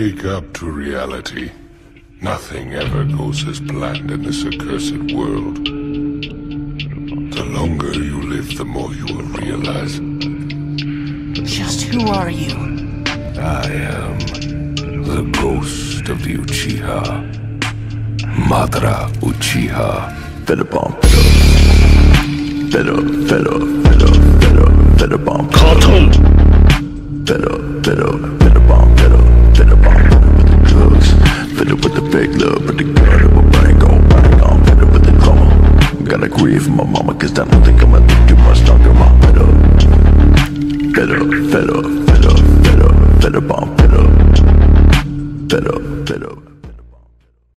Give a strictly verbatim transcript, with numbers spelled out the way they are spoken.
Wake up to reality. Nothing ever goes as planned in this accursed world. The longer you live, the more you will realize. Just who are you? I am the ghost of the Uchiha. Madara Uchiha. Better bomb, better. Better, better, better, better, better bomb. Cartoon! Better, better, better bomb, better, better bomb. Better with the drugs, better with the big love, but the gun of my brain gon' bang on. Better with the drama. Gotta grieve my mama, cause I don't think I'ma think too much longer. My better, better, better, better, better, better bomb, better.